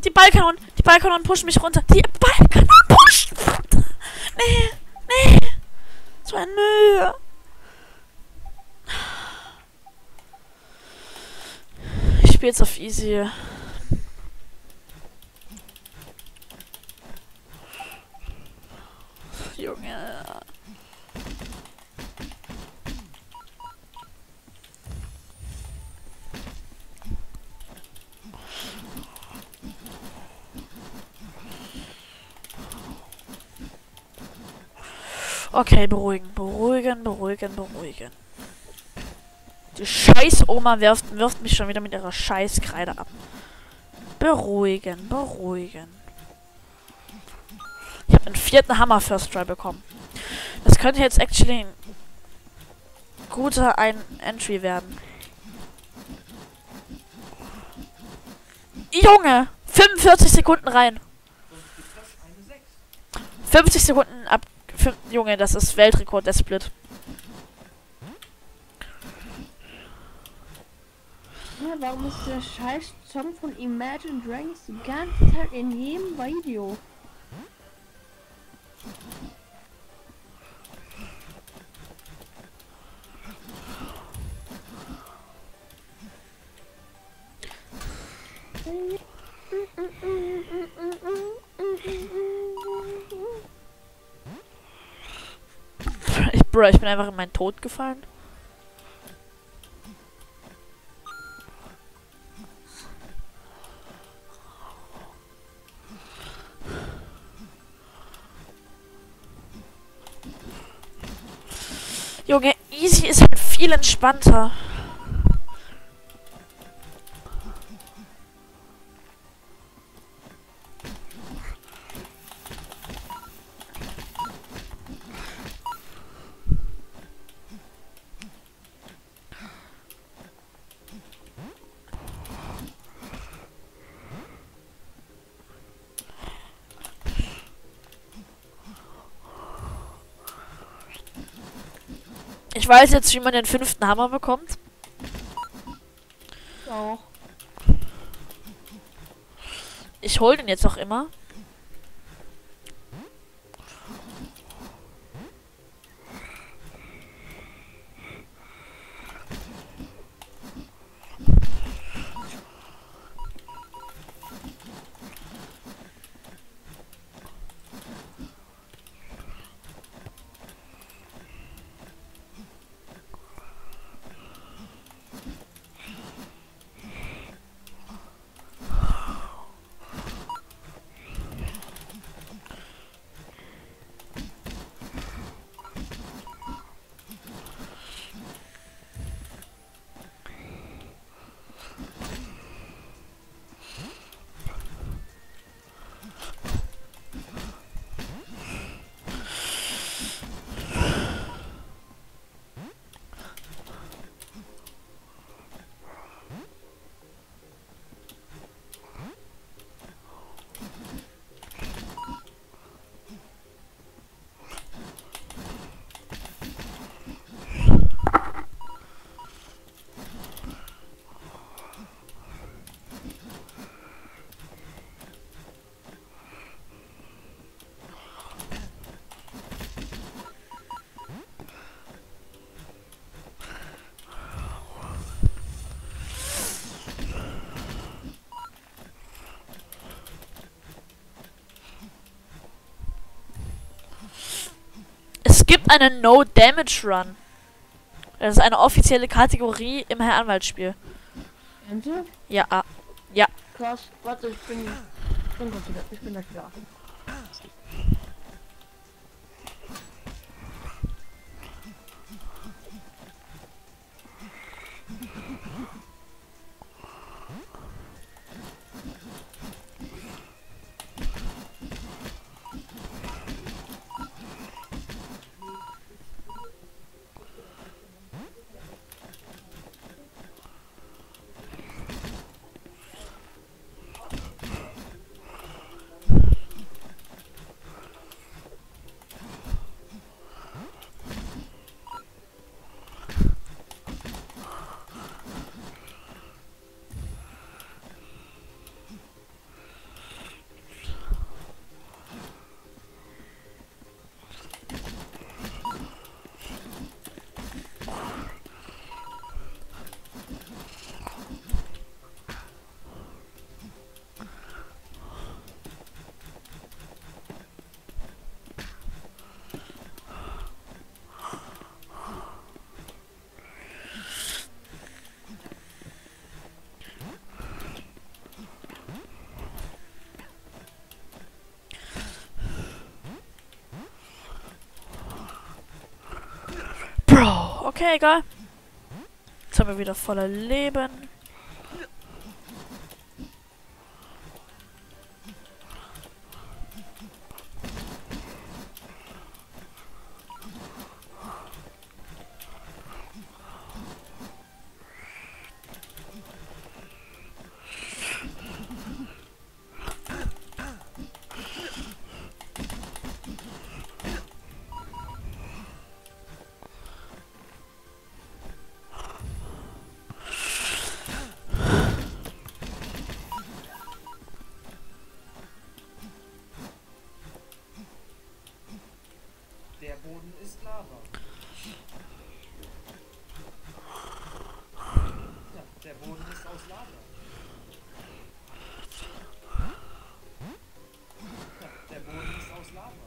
Die Ballkanonen pushen mich runter. Die Ballkanonen pushen. Nee, nee. So ein Mühe. Ich spiele jetzt auf easy. Junge. Okay, beruhigen. Die scheiß Oma wirft mich schon wieder mit ihrer scheiß Kreide ab. Beruhigen. Ich habe einen 4. Hammer First Try bekommen. Das könnte jetzt actually ein guter Entry werden. Junge! 45 Sekunden rein. 50 Sekunden ab. Junge, das ist Weltrekord, der Split. Ja, warum ist der scheiß Song von Imagine Dragons die ganze Zeit in jedem Video? Ich bin einfach in meinen Tod gefallen. Junge, easy ist halt viel entspannter. Ich weiß jetzt, wie man den 5. Hammer bekommt. Auch. Ich hole den jetzt auch immer. Es gibt einen No-Damage-Run. Das ist eine offizielle Kategorie im Herr-Anwalt-Spiel. Ernsthaft? Ja, ja. Krass, warte, ich bin gleich wieder. Okay, egal. Jetzt haben wir wieder voller Leben. Der Boden ist Lava. Ja, der Boden ist aus Lava. Ja, der Boden ist aus Lava.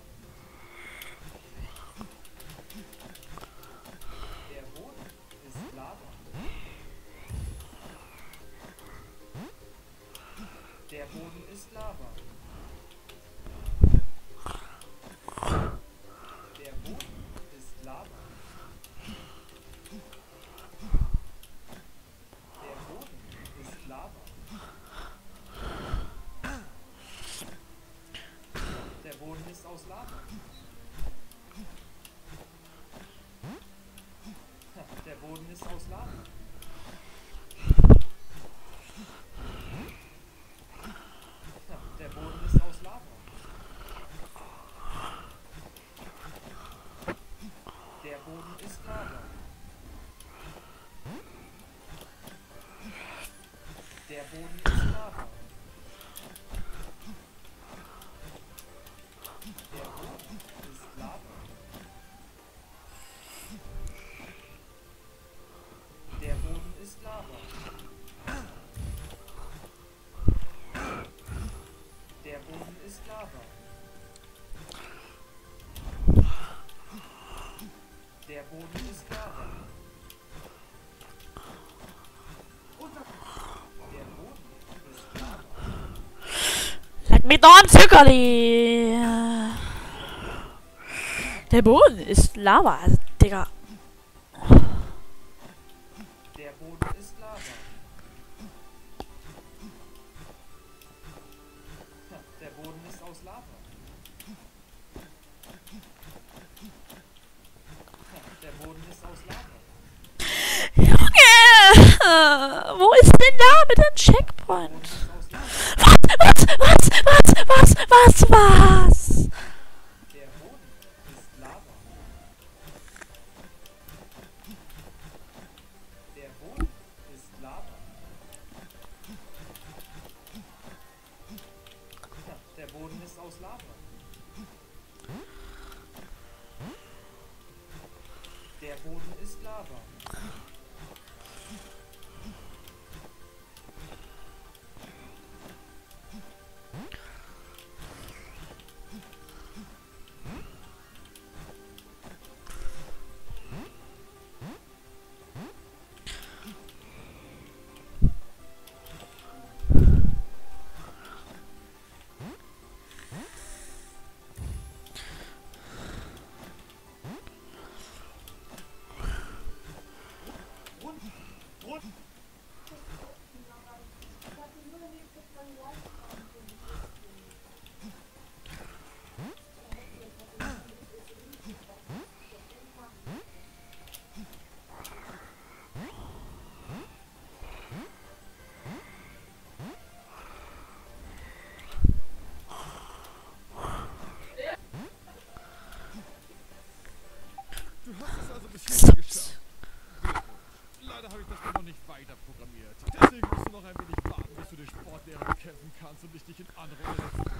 Der Boden ist Lava. Der Boden ist Lava. Der Boden ist Lava. Der Boden ist Lava. Der Boden ist aus Lava. Der Boden ist aus Lava. Der Boden ist aus Lava. Der Boden ist Lava. Der Boden ist Lava. Der Boden ist Lava. Der Boden ist Lava. Der Boden ist Lava. Der Boden ist Lava. Der Boden ist Lava. Leck mich doch an Zuckerli! Der Boden ist Lava, also, Digga. Der Boden ist Lava. Der Boden ist aus Lava. Der Boden ist aus Lava. Junge! Wo ist denn da mit dem Checkpoint? Ist aus Lava. Was? Der Boden ist Lava. Der Boden ist Lava. Der Boden ist aus Lava. Der Boden ist Lava. Du hast es also bis hierhin geschafft. Leider habe ich das noch nicht weiter programmiert. Deswegen musst du noch ein wenig warten, bis du den Sportlehrer bekämpfen kannst und ich dich in andere Unterricht